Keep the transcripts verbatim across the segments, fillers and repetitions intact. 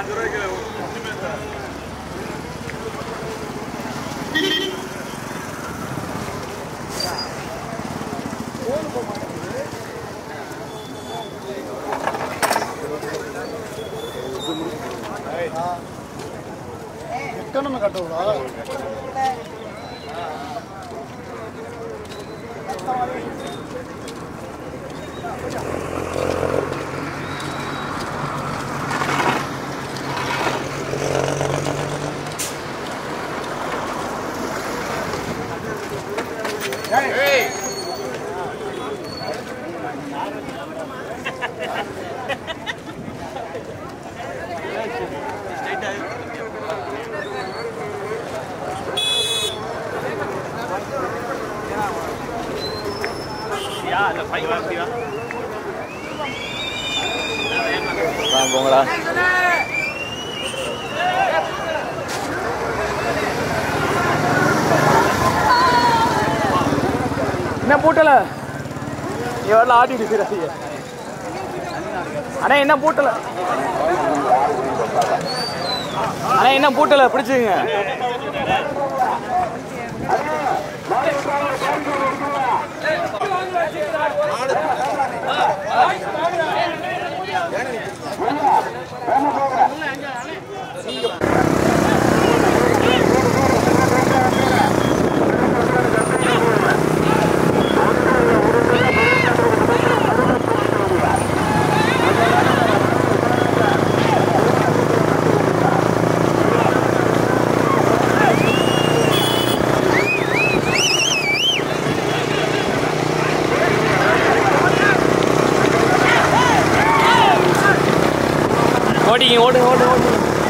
எத்தனை கட்டுவா போங்களா என்ன பூட்டல எவ்வளோ ஆட்டிட்டு இருக்கிறாங்க அண்ணா என்ன பூட்டல அண்ணா என்ன பூட்டல பிடிச்சுங்க ஓடிங்க ஓடு ஓடு ஓடு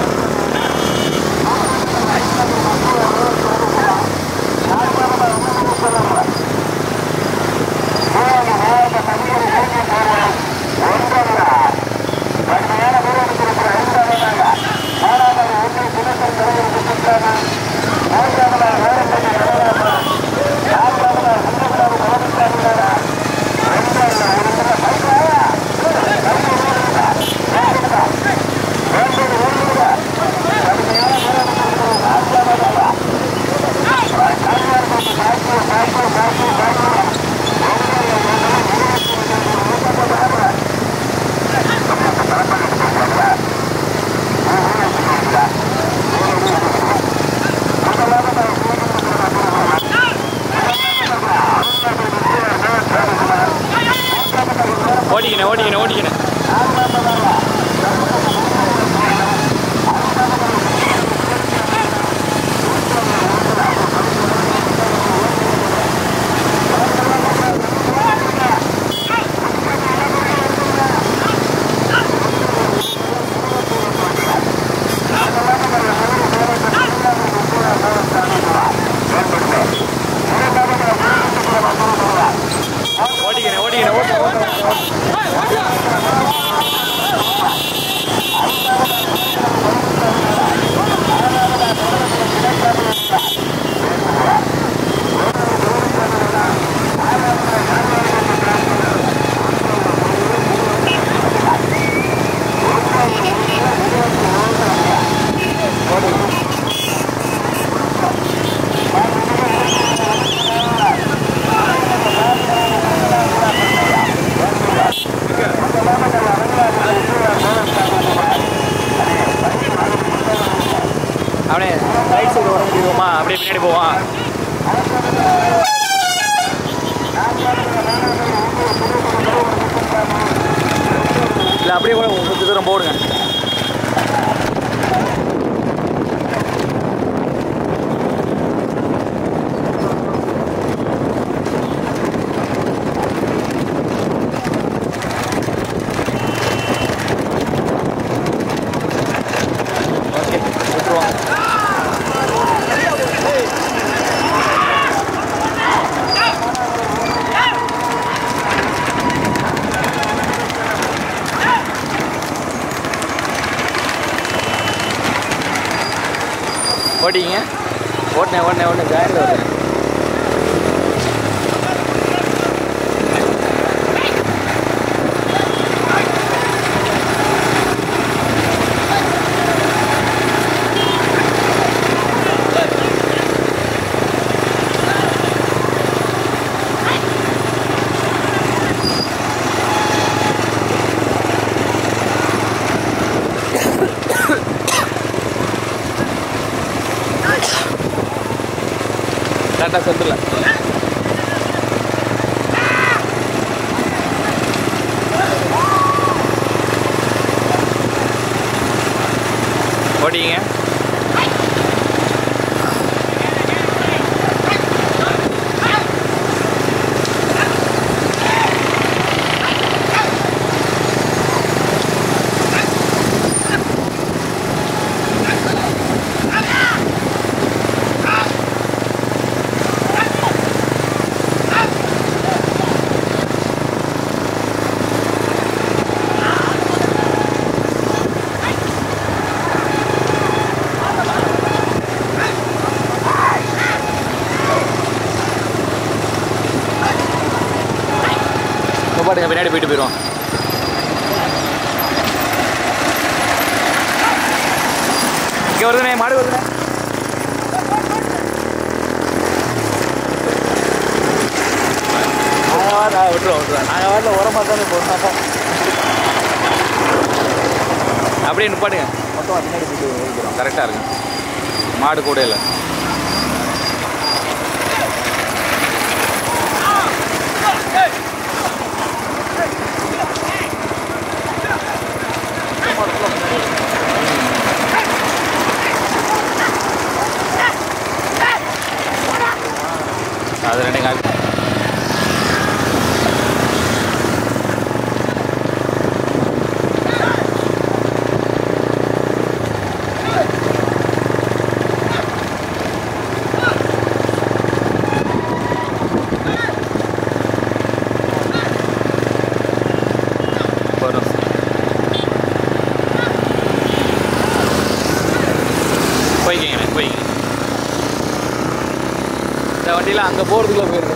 ஓடிக்கணும் ஓடிக்கணும் ஓடிக்கணும் ஓடிக்கணும் ஓடிக்கணும் அப்படியே ரைட் சைடு வர முடியுமா அப்படியே பின்னாடி போவான் இல்லை அப்படியே கூட கொஞ்சம் தூரம் போடுங்க ஓட்டிங்க ஓட்டினேன் ஓட்டினேன் ஓட்டினேன் ஜாயிண்ட் ஓட்டினேன் கரெக்டாக சென்டரில். ஓடிங்க. பாட்டுங்க பின்னாடி போயிட்டு போயிடுவோம். இங்கே வருதுண்ணே, மாடு வருதுண்ணே. நாங்கள் வாட விட்டுருவோம் விட்டுருவோம் நாங்கள் வாட்டில் உரமாக தானே போகிறோம். அப்படியே நிப்பாட்டுங்க. மொத்தமாக பின்னாடி போயிட்டு வைக்கிறோம். கரெக்டாக இருக்கும். மாடு கூட இல்லை. அது ரெண்டு கால் போய்க்கிங்கண்ணே போய்க்கிங்க. இந்த வண்டியில் அங்கே போகிறதுக்குள்ள போயிருக்கு.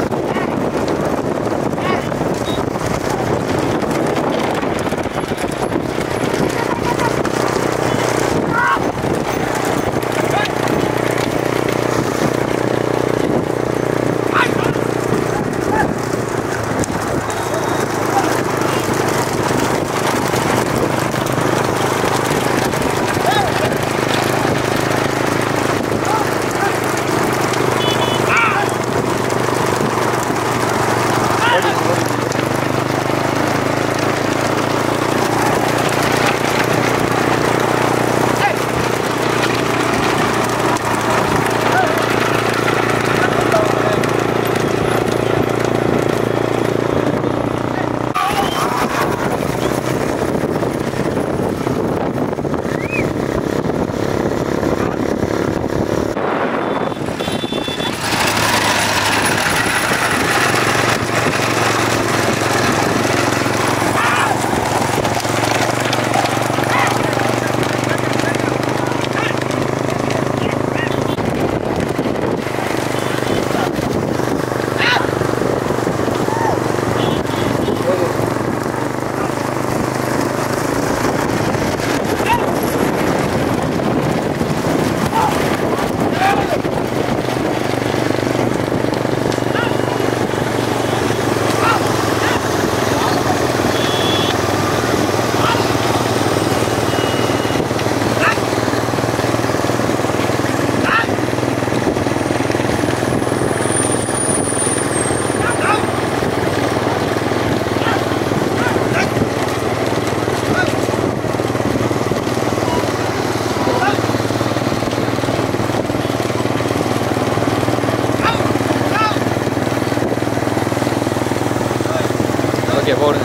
ஓகே போடுங்க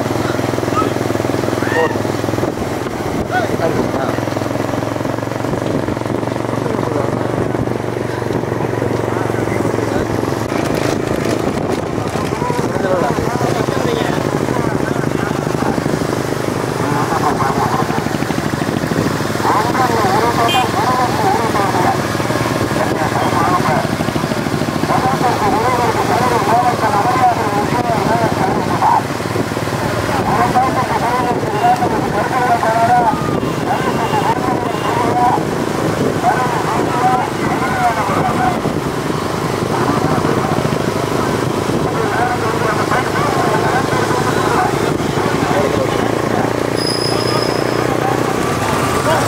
போடு.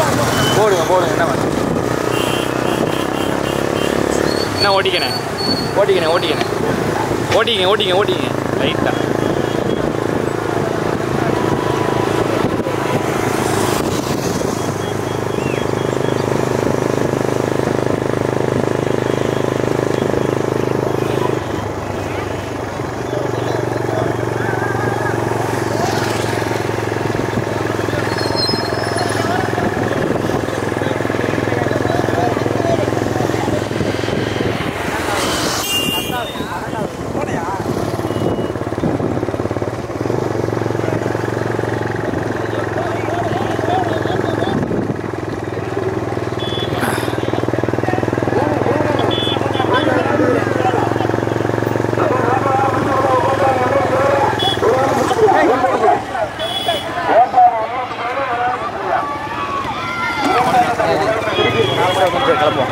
போடுங்க போடுங்க என்ன என்ன ஓட்டிக்கண்ணே. ஓட்டிக்கண்ணே ஓட்டிக்கண்ணே ஓட்டிங்க ஓட்டிங்க ஓட்டிங்க ரைட்டாக. கிளம்புவோம்.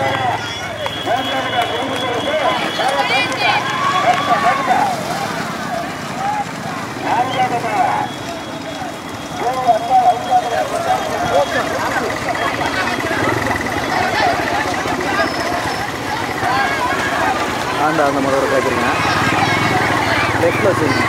ஆண்டா அந்த மரோட கேட்குறீங்க லெஃப்டில் வச்சுருங்க.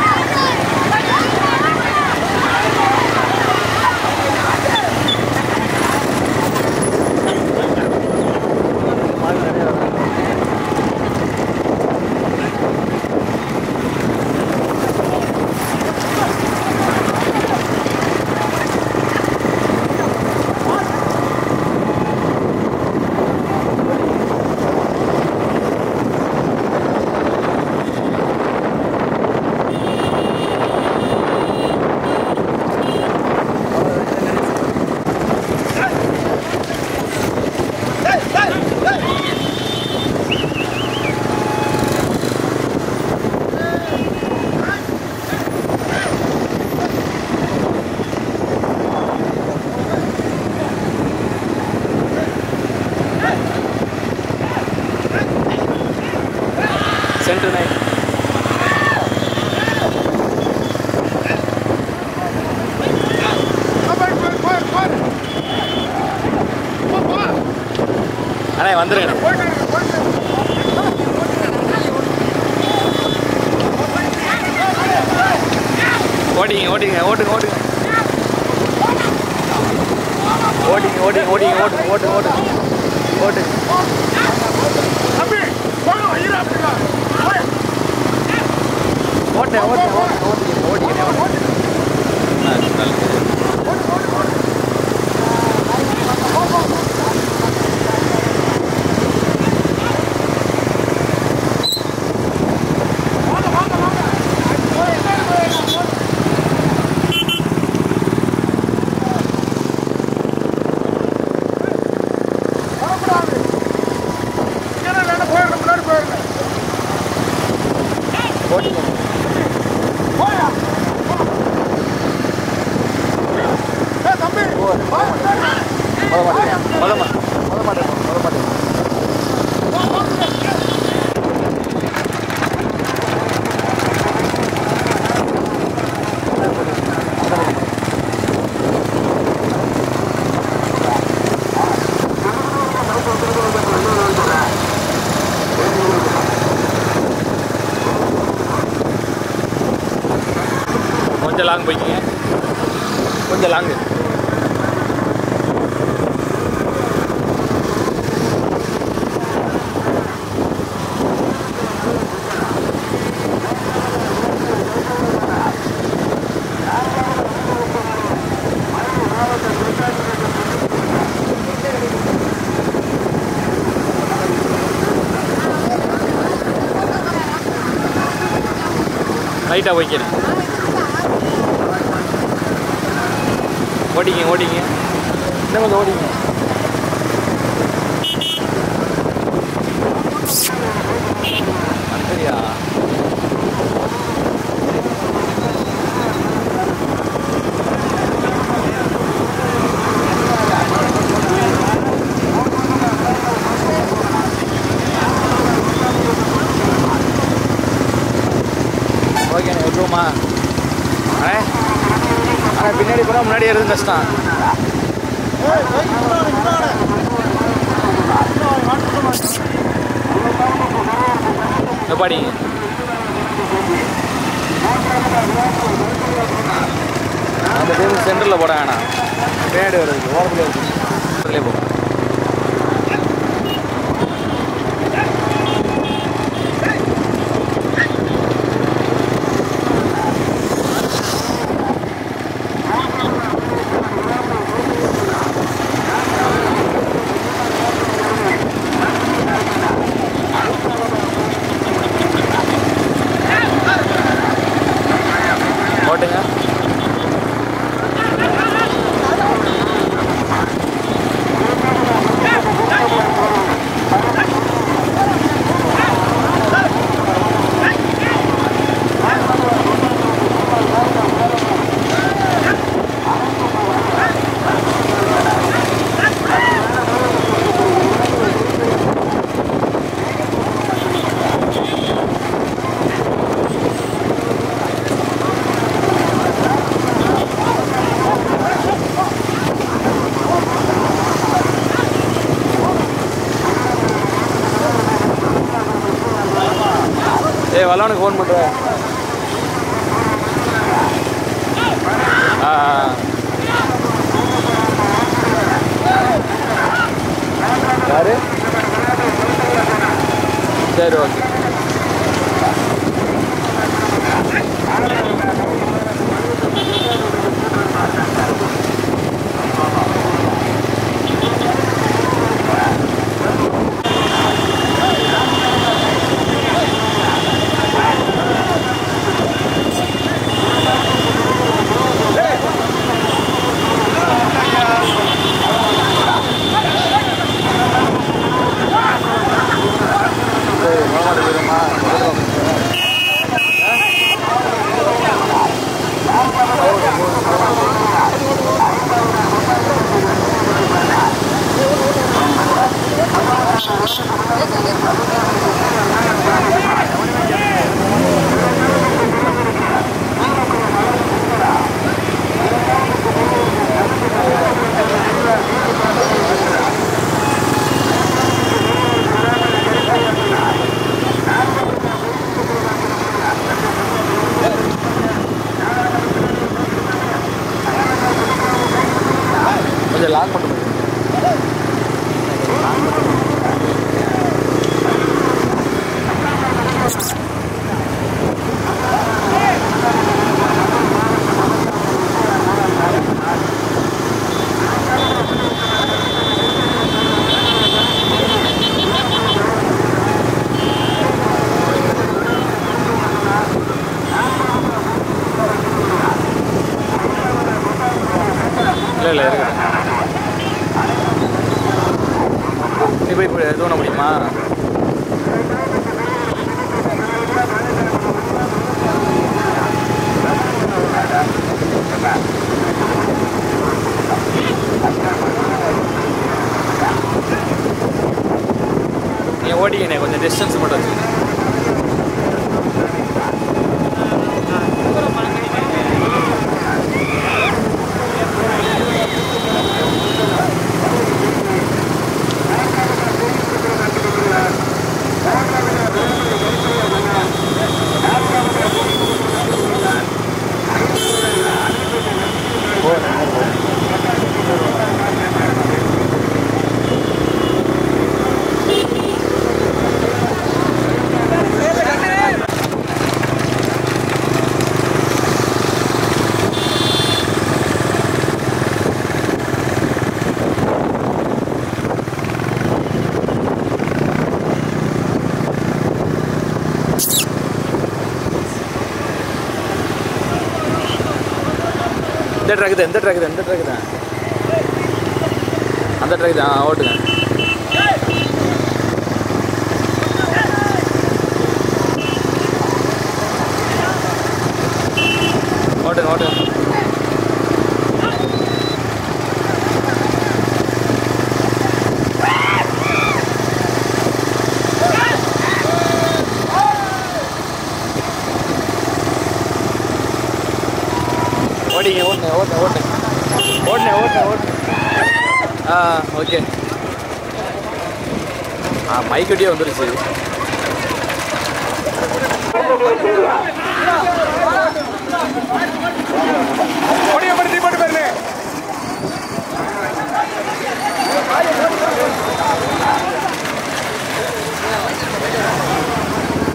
சென்டர் நைட் அண்ணே வந்துருங்க. ஓட்டிங்க ஓட்டிங்க ஓட்டுங்க ஓட்டுங்க ஓட்டிங்க ஓட்டிங்க ஓட்டிங்க ஓட்டுங்க ஓட்டுங்க ஓட்டுங்க ஓட்டுங்க ஓட்டேன் ஓட்டேன் ஓட்டிங்க ஓட்டிங்க ஓட்டிங்க கொஞ்சம் லாங் போய்க்கிங்க கொஞ்சம் லாங்கு லைட்டாக போய்க்கிறேன். ஓடிங்க ஓடிங்க இன்னும் கொஞ்சம் ஓடிங்க. சரியா ஓகேண்ணே விட்டுருவோமா? அண்ணே ஆனால் பின்னாடி போனால் முன்னாடி ஏறது கஷ்டம். பாடிங்க. அந்த டேபிள் சென்டரில் போட வேணாம், பின்னாடி வருது, ஓரத்துலேயே இருக்குது, ஓரத்துலேயே போகும். ஓட்டுங்க. ஏய் வல்லவனுக்கு ஃபோன் பண்ணுறேன். ஆ யாரு? சரி ஓகே. கொஞ்சம் லாக் பண்ண முடியும். இல்லை இல்லை இருக்கு. நீ போய் இப்போ இது பண்ண முடியுமா? நீ ஓடிக்கண்ணே, கொஞ்சம் டிஸ்டன்ஸ் மட்டும் வச்சுக்கணும். இந்த ட்ராக் தான், இந்த ட்ராக் தான், இந்த ட்ராக் தான், அந்த ட்ராக் தான். ஓட்டுங்க. ஓட்டுங்க ஓட்டுங்க. ஓடிங்க ஓட்டுங்க ஓட்டுங்க ஓட்டுங்க ஓட்டுங்க ஓட்டுங்க ஓட்டுங்க. ஆ ஓகே. ஆ மைக்கடியே வந்துருச்சு. மாடு வெற்றியா